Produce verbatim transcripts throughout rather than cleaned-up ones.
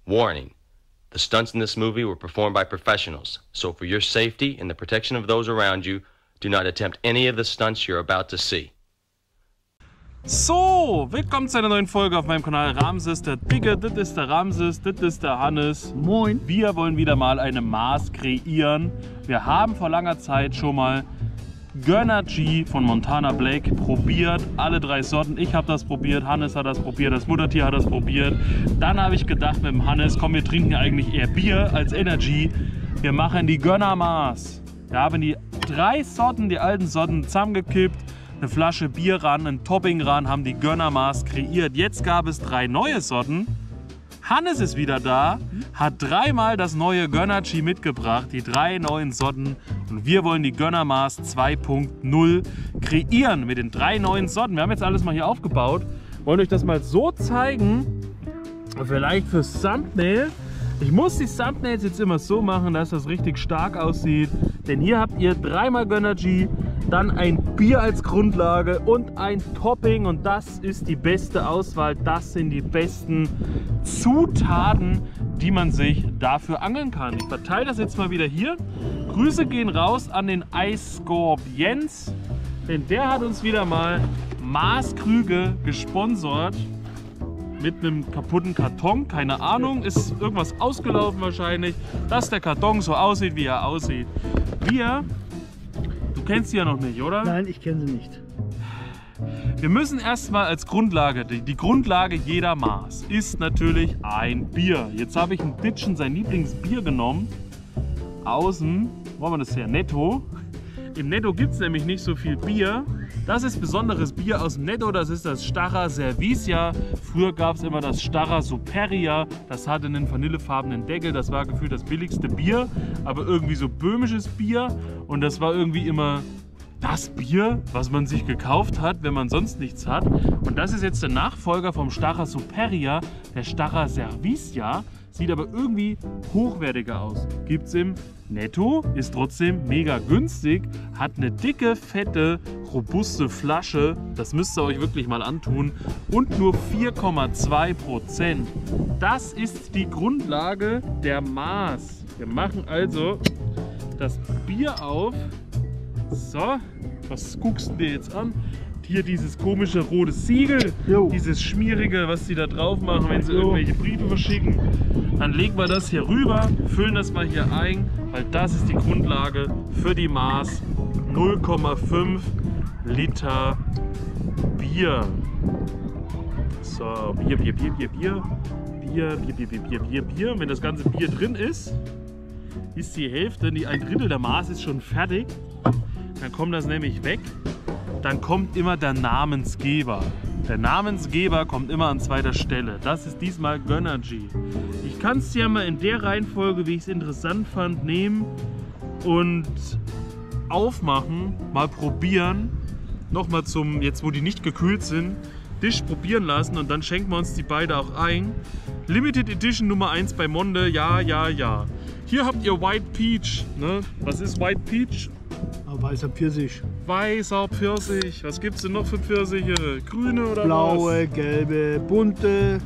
Warning. The stunts in this movie were performed by professionals, so for your safety and the protection of those around you, do not attempt any of the stunts you're about to see. So, willkommen zu einer neuen Folge auf meinem Kanal. Ramses, der Dicke, das ist der Ramses, das ist der Hannes. Moin. Wir wollen wieder mal eine Maß kreieren. Wir haben vor langer Zeit schon mal Gönner G von Montana Black probiert, alle drei Sorten. Ich habe das probiert, Hannes hat das probiert, das Muttertier hat das probiert. Dann habe ich gedacht mit dem Hannes, komm, wir trinken eigentlich eher Bier als Energy. Wir machen die Gönner Maß. Wir haben die drei Sorten, die alten Sorten zusammengekippt, eine Flasche Bier ran, ein Topping ran, haben die Gönner Maß kreiert. Jetzt gab es drei neue Sorten. Hannes ist wieder da, hat dreimal das neue Gönner G mitgebracht, die drei neuen Sorten, und wir wollen die Gönner Maß zwei punkt null kreieren mit den drei neuen Sorten. Wir haben jetzt alles mal hier aufgebaut, wollen euch das mal so zeigen, vielleicht fürs Thumbnail. Ich muss die Thumbnails jetzt immer so machen, dass das richtig stark aussieht, denn hier habt ihr dreimal Gönner G, dann ein Bier als Grundlage und ein Topping, und das ist die beste Auswahl, das sind die besten Zutaten, die man sich dafür angeln kann. Ich verteile das jetzt mal wieder hier. Grüße gehen raus an den Eiskorb Jens, denn der hat uns wieder mal Maßkrüge gesponsert. Mit einem kaputten Karton, keine Ahnung, ist irgendwas ausgelaufen wahrscheinlich, dass der Karton so aussieht, wie er aussieht. Wir, du kennst sie ja noch nicht, oder? Nein, ich kenne sie nicht. Wir müssen erstmal als Grundlage, die, die Grundlage jeder Maß ist natürlich ein Bier. Jetzt habe ich ein Ditchen sein Lieblingsbier genommen, aus dem, wo haben wir das her, Netto. Im Netto gibt es nämlich nicht so viel Bier. Das ist besonderes Bier aus dem Netto, das ist das Starra Servicia. Früher gab es immer das Starra Superia, das hatte einen vanillefarbenen Deckel, das war gefühlt das billigste Bier, aber irgendwie so böhmisches Bier, und das war irgendwie immer das Bier, was man sich gekauft hat, wenn man sonst nichts hat. Und das ist jetzt der Nachfolger vom Starra Superia, der Starra Servicia. Sieht aber irgendwie hochwertiger aus. Gibt es im Netto, ist trotzdem mega günstig, hat eine dicke, fette, robuste Flasche. Das müsst ihr euch wirklich mal antun. Und nur vier Komma zwei Prozent. Das ist die Grundlage der Maß. Wir machen also das Bier auf. So, was guckst du dir jetzt an? Hier dieses komische rote Siegel, jo. Dieses schmierige, was sie da drauf machen, wenn sie jo. irgendwelche Briefe verschicken. Dann legen wir das hier rüber, füllen das mal hier ein, weil das ist die Grundlage für die Maß. null Komma fünf Liter Bier. So, Bier, Bier, Bier, Bier, Bier, Bier, Bier, Bier, Bier, Bier, Bier, Bier. Und wenn das ganze Bier drin ist, ist die Hälfte, die ein Drittel der Maß ist schon fertig. Dann kommt das nämlich weg. Dann kommt immer der Namensgeber. Der Namensgeber kommt immer an zweiter Stelle. Das ist diesmal Gönner G. Ich kann es ja mal in der Reihenfolge, wie ich es interessant fand, nehmen und aufmachen, mal probieren. Nochmal zum, jetzt wo die nicht gekühlt sind, Tisch probieren lassen, und dann schenken wir uns die beide auch ein. Limited Edition Nummer eins bei Monde, ja, ja, ja. Hier habt ihr White Peach. Ne? Was ist White Peach? Weißer Pfirsich. Weißer Pfirsich. Was gibt es denn noch für Pfirsiche? Grüne oder blaue, was? gelbe, bunte.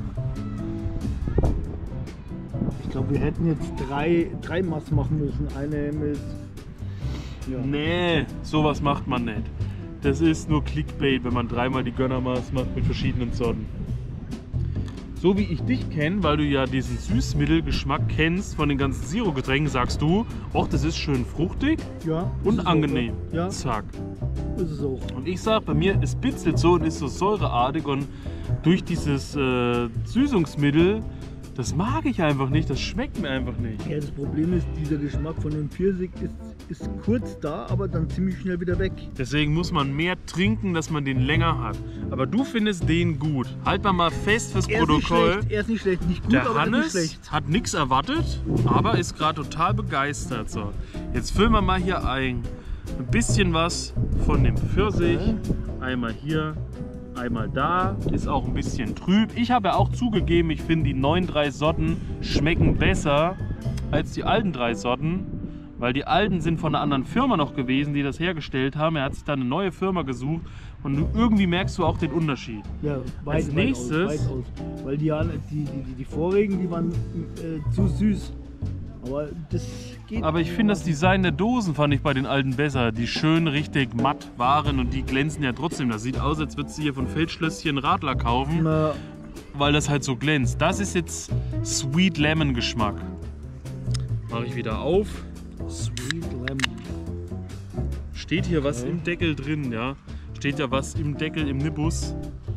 Ich glaube, wir hätten jetzt drei, drei Maß machen müssen. Eine mit... Ja. Nee, sowas macht man nicht. Das ist nur Clickbait, wenn man dreimal die Gönnermaß macht mit verschiedenen Sorten. So wie ich dich kenne, weil du ja diesen Süßmittelgeschmack kennst von den ganzen Zero-Getränken, sagst du, ach, das ist schön fruchtig, ja, und angenehm. So, ja. Zack. Ist es auch. Und ich sag, bei mir, es bitzelt so und ist so säureartig, und durch dieses äh, Süßungsmittel, das mag ich einfach nicht, das schmeckt mir einfach nicht. Ja, das Problem ist, dieser Geschmack von dem Pfirsich ist, ist kurz da, aber dann ziemlich schnell wieder weg. Deswegen muss man mehr trinken, dass man den länger hat. Aber du findest den gut. Halt mal mal fest fürs er Protokoll. Ist er ist nicht schlecht, nicht gut, Der aber Hannes nicht schlecht. hat nichts erwartet, aber ist gerade total begeistert. So, jetzt füllen wir mal hier ein. Ein bisschen was von dem Pfirsich. Einmal hier, einmal da. Ist auch ein bisschen trüb. Ich habe ja auch zugegeben, ich finde die neuen drei Sorten schmecken besser als die alten drei Sorten. Weil die alten sind von einer anderen Firma noch gewesen, die das hergestellt haben. Er hat sich dann eine neue Firma gesucht, Und du, irgendwie merkst du auch den Unterschied. Ja, weit, Als weit nächstes- aus, weit aus. Weil die, die, die, die vorigen, die waren äh, zu süß. Aber das geht. Aber ich finde das Design der Dosen fand ich bei den alten besser. Die schön richtig matt waren und die glänzen ja trotzdem. Das sieht aus, als würdest du hier von Feldschlösschen Radler kaufen, Na, weil das halt so glänzt. Das ist jetzt Sweet Lemon Geschmack. Mache ich wieder auf. Sweet Lemon. Steht hier was Okay. im Deckel drin, ja. Steht ja was im Deckel im Nibbus.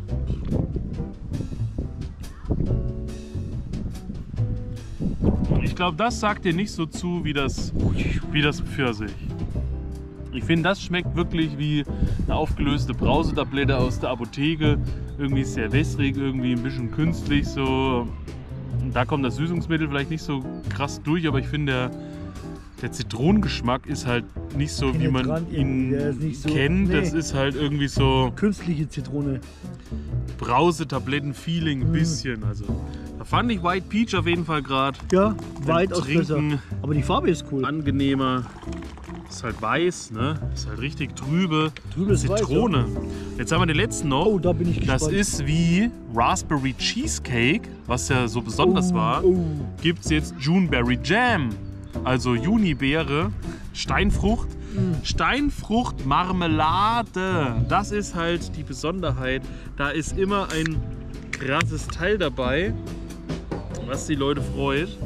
Ich glaube, das sagt dir nicht so zu wie das, wie das Pfirsich. Ich finde, das schmeckt wirklich wie eine aufgelöste Brausetablette aus der Apotheke. Irgendwie sehr wässrig, irgendwie ein bisschen künstlich so. Und da kommt das Süßungsmittel vielleicht nicht so krass durch, aber ich finde, der, der Zitronengeschmack ist halt nicht so, wie man Penetrant ihn irgendwie, der ist nicht so- kennt. nee. Das ist halt irgendwie so Künstliche Zitrone. Brausetabletten-Feeling ein bisschen. Also, da fand ich White Peach auf jeden Fall gerade Ja, weitaus besser. Trinken Aber die Farbe ist cool. angenehmer. Ist halt weiß, ne? Ist halt richtig trübe. Trübes Weiß, Zitrone. Jetzt haben wir den letzten noch. Oh, da bin ich gespannt. Das ist wie Raspberry Cheesecake, was ja so besonders oh, war. Oh. Gibt es jetzt Juneberry Jam. Also Junibeere, Steinfrucht. Mm. Steinfrucht-Marmelade. Das ist halt die Besonderheit. Da ist immer ein krasses Teil dabei, was die Leute freut.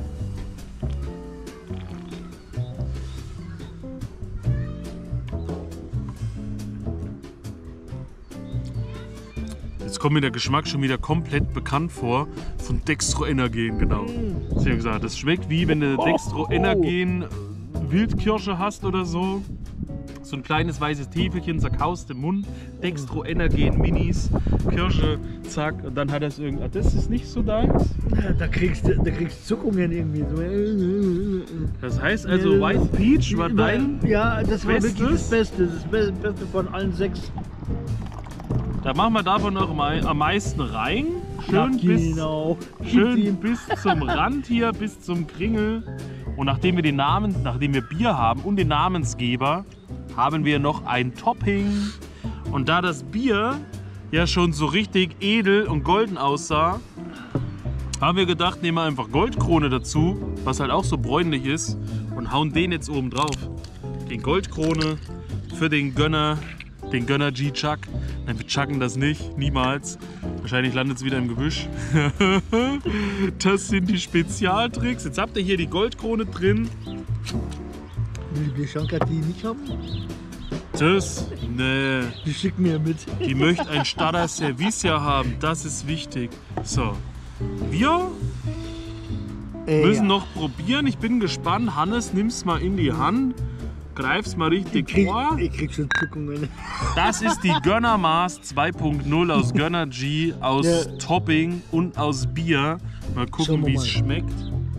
Jetzt kommt mir der Geschmack schon wieder komplett bekannt vor. Von Dextroenergen, genau. Das, ja gesagt. Das schmeckt wie wenn du Dextroenergen Wildkirsche hast oder so. So ein kleines weißes Täfelchen, zerkaust im Mund. Dextroenergen Minis, Kirsche, zack. Und dann hat das irgendwie. Ah, das ist nicht so deins. Da kriegst du da kriegst Zuckungen irgendwie. So. Das heißt also, White Peach war dein. Ja, das war Bestes? wirklich das Beste. Das Be- Beste von allen sechs. Da machen wir davon noch am am meisten rein. Schön, Ja, bis, genau. schön bis zum Rand hier, bis zum Kringel. Und nachdem wir den Namen, nachdem wir Bier haben und den Namensgeber, haben wir noch ein Topping. Und da das Bier ja schon so richtig edel und golden aussah, haben wir gedacht, nehmen wir einfach Goldkrone dazu, was halt auch so bräunlich ist, und hauen den jetzt oben drauf. Den Goldkrone für den Gönner, den Gönner G-Chuck. Nein, wir chucken das nicht, niemals. Wahrscheinlich landet es wieder im Gebüsch. Das sind die Spezialtricks. Jetzt habt ihr hier die Goldkrone drin. Will die Bianca die nicht haben? Das, ne, Die schicken mir mit. die möchte ein Starter Service ja haben. Das ist wichtig. So, wir Äh, müssen ja. noch probieren. Ich bin gespannt. Hannes, nimm's mal in die Hand. Greif's mal Ich richtig krieg, vor. ich krieg schon Zuckungen. Das ist die Gönner Maß zwei Punkt null aus Gönner G, aus Ja. Topping und aus Bier. Mal Schauen gucken, wir wie es mal. schmeckt.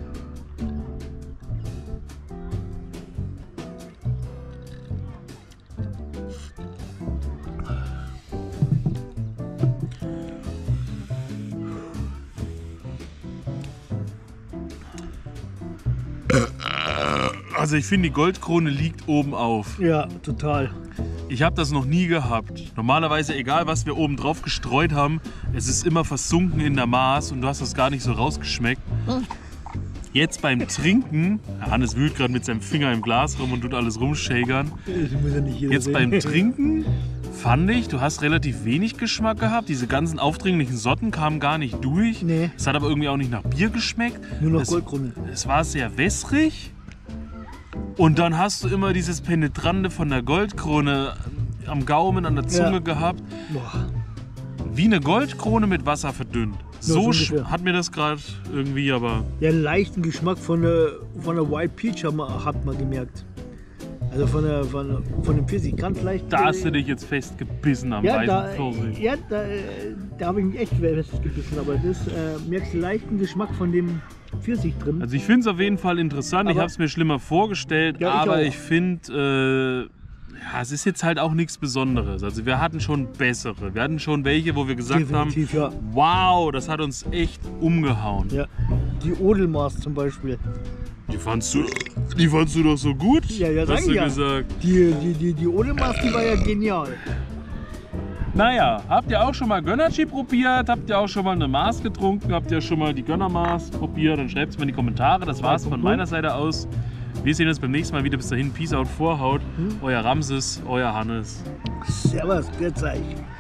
Also ich finde, die Goldkrone liegt oben auf. Ja, total. Ich habe das noch nie gehabt. Normalerweise, egal was wir oben drauf gestreut haben, es ist immer versunken in der Maß und du hast das gar nicht so rausgeschmeckt. Jetzt beim Trinken, Hannes wühlt gerade mit seinem Finger im Glas rum und tut alles rumschägern. Das muss ja nicht jeder Jetzt sehen. beim Trinken fand ich, du hast relativ wenig Geschmack gehabt. Diese ganzen aufdringlichen Sorten kamen gar nicht durch. Nee. Es hat aber irgendwie auch nicht nach Bier geschmeckt. Nur noch es, Goldkrone. es war sehr wässrig. Und dann hast du immer dieses Penetrante von der Goldkrone am Gaumen, an der Zunge Ja. gehabt. Boah. Wie eine Goldkrone mit Wasser verdünnt. so So ungefähr. sch- hat mir das gerade irgendwie aber... Der leichten Geschmack von der, von der White Peach hat man, hat man gemerkt. Also von, der, von, der, von dem Pfirsich ganz leicht. Da hast du dich jetzt festgebissen am ja, weißen da, Pfirsich. ja, da, äh, da habe ich mich echt festgebissen. Aber das äh, merkst du leichten Geschmack von dem Pfirsich drin. Also ich finde es auf jeden Fall interessant. ich Aber- habe es mir schlimmer vorgestellt, Ja, ich aber auch. ich finde, äh, ja, es ist jetzt halt auch nichts Besonderes. Also wir hatten schon bessere. Wir hatten schon welche, wo wir gesagt Definitiv, haben, ja. wow, das hat uns echt umgehauen. ja. Die Odelmaß zum Beispiel. Die fandst du, die fandst du doch so gut? Ja, ja, sag hast du ich ja. gesagt. Die, die, die, die Odelmaß, die war ja genial. Naja, habt ihr auch schon mal Gönnergy probiert? Habt ihr auch schon mal eine Maß getrunken? Habt ihr schon mal die Gönnermaß probiert? Dann schreibt es mir in die Kommentare. Das war's von meiner Seite aus. Wir sehen uns beim nächsten Mal wieder. Bis dahin, Peace out, Vorhaut. Euer Ramses, euer Hannes. Servus, grüß euch.